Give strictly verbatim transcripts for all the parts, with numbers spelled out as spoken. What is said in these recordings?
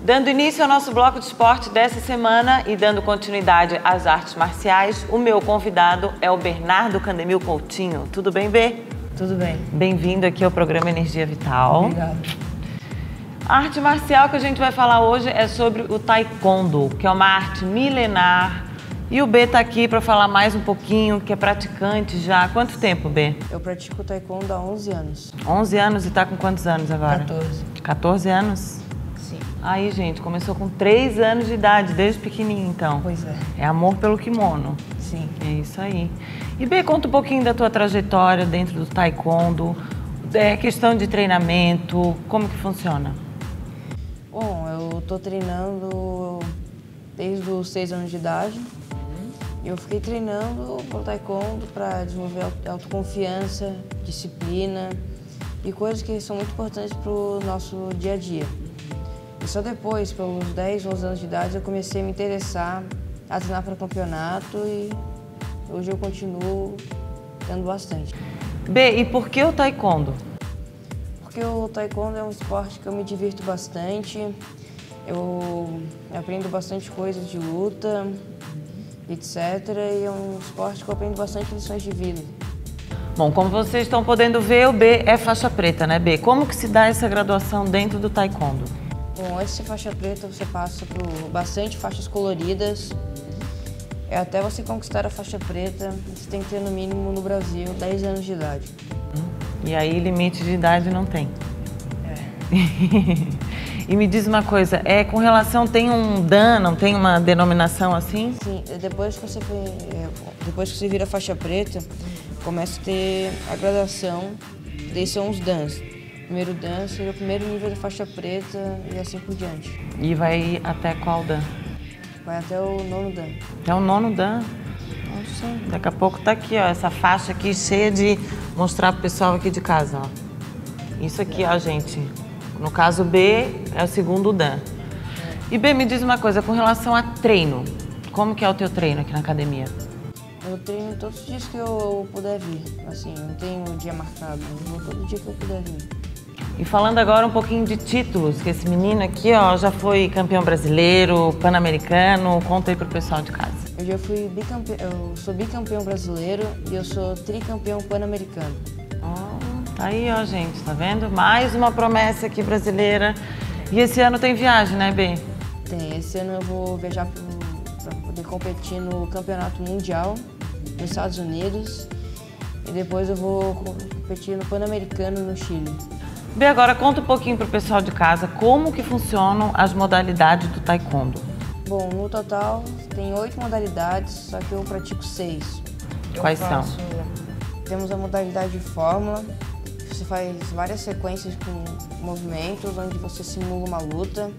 Dando início ao nosso bloco de esporte dessa semana e dando continuidade às artes marciais, o meu convidado é o Bernardo Candemil Coutinho. Tudo bem, Bê? Tudo bem. Bem-vindo aqui ao programa Energia Vital. Obrigada. A arte marcial que a gente vai falar hoje é sobre o Taekwondo, que é uma arte milenar. E o B tá aqui para falar mais um pouquinho, que é praticante já. Há quanto tempo, B? Eu pratico Taekwondo há onze anos. onze anos e tá com quantos anos agora? quatorze. quatorze anos? Sim. Aí, gente, começou com três anos de idade, desde pequenininho, então. Pois é. É amor pelo kimono. Sim. É isso aí. E, B, conta um pouquinho da tua trajetória dentro do Taekwondo, é, questão de treinamento, como que funciona? Bom, eu tô treinando desde os seis anos de idade. Eu fiquei treinando pro Taekwondo para desenvolver autoconfiança, disciplina e coisas que são muito importantes para o nosso dia a dia. E só depois, pelos dez, onze anos de idade, eu comecei a me interessar a treinar para campeonato e hoje eu continuo treinando bastante. B, e por que o Taekwondo? Porque o Taekwondo é um esporte que eu me divirto bastante, eu aprendo bastante coisas de luta, etcétera. E é um esporte que eu aprendo bastante lições de vida. Bom, como vocês estão podendo ver, o B é faixa preta, né, B? Como que se dá essa graduação dentro do Taekwondo? Bom, antes de ser faixa preta, você passa por bastante faixas coloridas. É até você conquistar a faixa preta, você tem que ter no mínimo no Brasil dez anos de idade. E aí limite de idade não tem. É. E me diz uma coisa, é com relação, tem um Dan, não tem uma denominação assim? Sim, depois que você, depois que você vira faixa preta, começa a ter a graduação, daí são os Dans. O primeiro Dan seria o primeiro nível da faixa preta e assim por diante. E vai até qual Dan? Vai até o nono Dan. Até o nono Dan? Nossa, daqui a pouco tá aqui, ó, essa faixa aqui cheia de mostrar pro pessoal aqui de casa, ó. Isso aqui, ó, gente. No caso, B é o segundo Dan. E B, me diz uma coisa, com relação a treino, como que é o teu treino aqui na academia? Eu treino todos os dias que eu puder vir, assim, não tenho um dia marcado, eu vou todo dia que eu puder vir. E falando agora um pouquinho de títulos, que esse menino aqui, ó, já foi campeão brasileiro, pan-americano, conta aí pro pessoal de casa. Eu já fui bicampeão, eu sou bicampeão brasileiro e eu sou tricampeão pan-americano. Oh, tá aí, ó, gente, tá vendo? Mais uma promessa aqui brasileira. E esse ano tem viagem, né, B? Tem, esse ano eu vou viajar para poder competir no Campeonato Mundial nos Estados Unidos e depois eu vou competir no Pan-Americano no Chile. B, agora conta um pouquinho pro pessoal de casa como que funcionam as modalidades do Taekwondo. Bom, no total tem oito modalidades, só que eu pratico seis. Quais eu faço, são? Temos a modalidade de fórmula, você faz várias sequências com movimentos, onde você simula uma luta.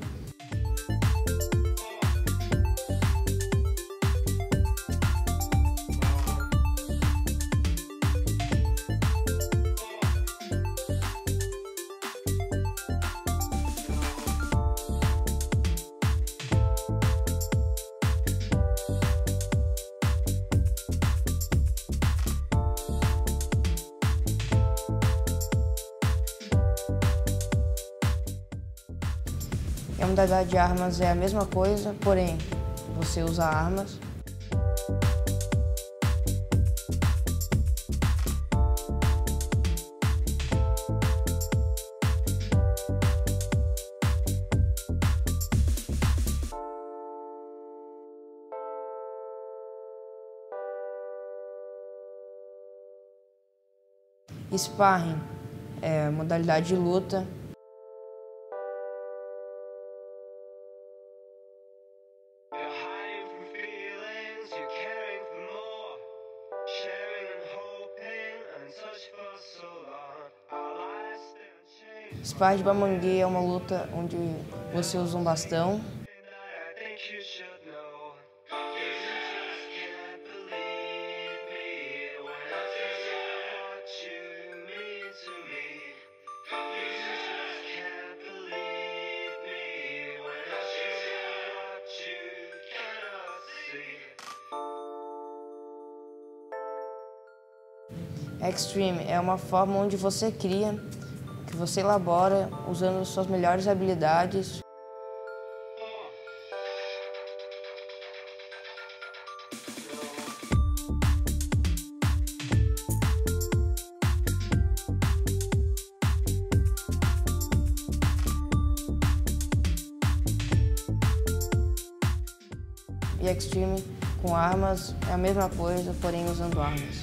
E a modalidade de armas é a mesma coisa, porém, você usa armas. Sparring é a modalidade de luta. Sparring de Bamangê é uma luta onde você usa um bastão. Extreme é uma forma onde você cria, que você elabora usando suas melhores habilidades. e Extreme com armas é a mesma coisa, porém usando armas.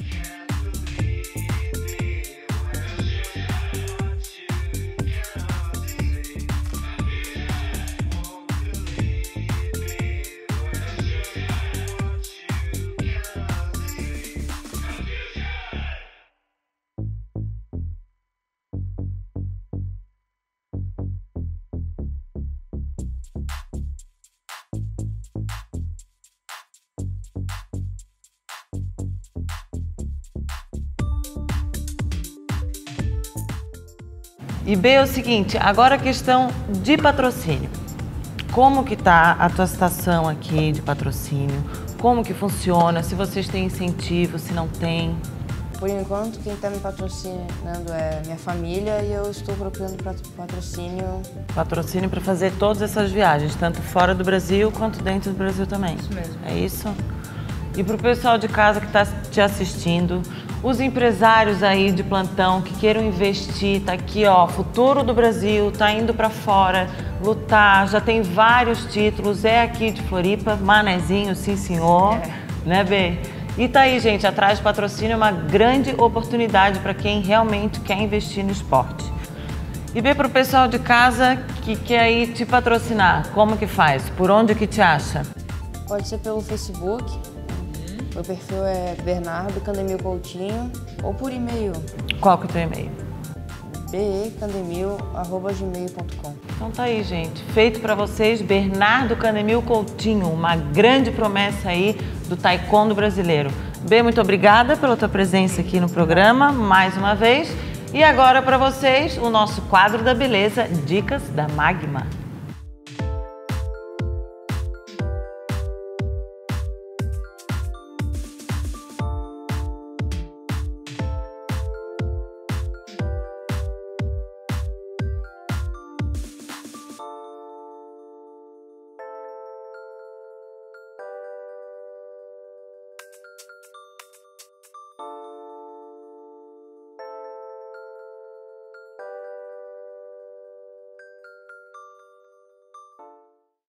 E B é o seguinte, agora a questão de patrocínio. Como que tá a tua situação aqui de patrocínio? Como que funciona? Se vocês têm incentivo, se não tem? Por enquanto, quem está me patrocinando é minha família e eu estou procurando patrocínio. Patrocínio para fazer todas essas viagens, tanto fora do Brasil quanto dentro do Brasil também. Isso mesmo. É isso? E para o pessoal de casa que está te assistindo, os empresários aí de plantão que queiram investir, tá aqui ó, futuro do Brasil, tá indo para fora, lutar, já tem vários títulos, é aqui de Floripa, Manezinho, sim senhor, é. Né B? E tá aí gente, atrás de patrocínio é uma grande oportunidade para quem realmente quer investir no esporte. E B, para o pessoal de casa que quer aí te patrocinar, como que faz? Por onde que te acha? Pode ser pelo Facebook. Meu perfil é Bernardo Candemil Coutinho ou por e-mail. Qual que é o teu e-mail? b e candemil arroba gmail ponto com. Então tá aí, gente. Feito para vocês, Bernardo Candemil Coutinho, uma grande promessa aí do taekwondo brasileiro. B, muito obrigada pela tua presença aqui no programa, mais uma vez. E agora para vocês, o nosso quadro da beleza, Dicas da Magma.